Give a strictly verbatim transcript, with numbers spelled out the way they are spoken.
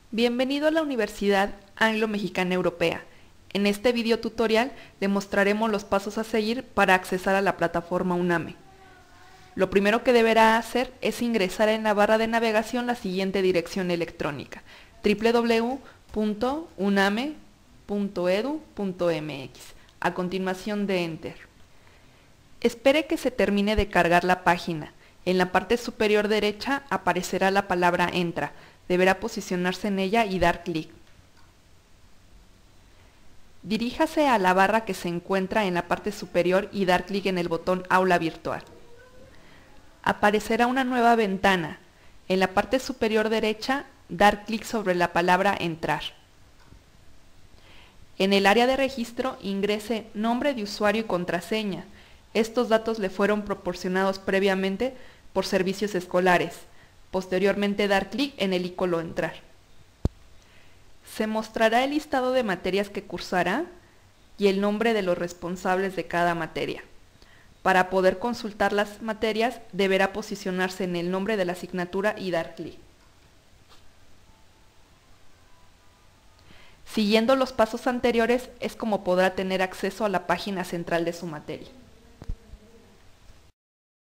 Bienvenido a la Universidad Anglo-Mexicana Europea. En este video tutorial demostraremos los pasos a seguir para accesar a la plataforma UNAME. Lo primero que deberá hacer es ingresar en la barra de navegación la siguiente dirección electrónica: doble u doble u doble u punto uname punto edu punto mx. A continuación de Enter. Espere que se termine de cargar la página. En la parte superior derecha aparecerá la palabra Entra. Deberá posicionarse en ella y dar clic. Diríjase a la barra que se encuentra en la parte superior y dar clic en el botón Aula Virtual. Aparecerá una nueva ventana. En la parte superior derecha, dar clic sobre la palabra Entrar. En el área de registro ingrese nombre de usuario y contraseña. Estos datos le fueron proporcionados previamente por servicios escolares. Posteriormente dar clic en el icono Entrar. Se mostrará el listado de materias que cursará y el nombre de los responsables de cada materia. Para poder consultar las materias, deberá posicionarse en el nombre de la asignatura y dar clic. Siguiendo los pasos anteriores es como podrá tener acceso a la página central de su materia.